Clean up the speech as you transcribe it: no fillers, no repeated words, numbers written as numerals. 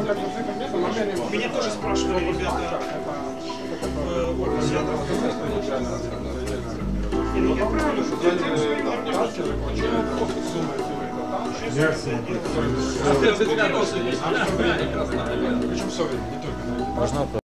Меня тоже спрашивали ребята. Я правильно, что Можно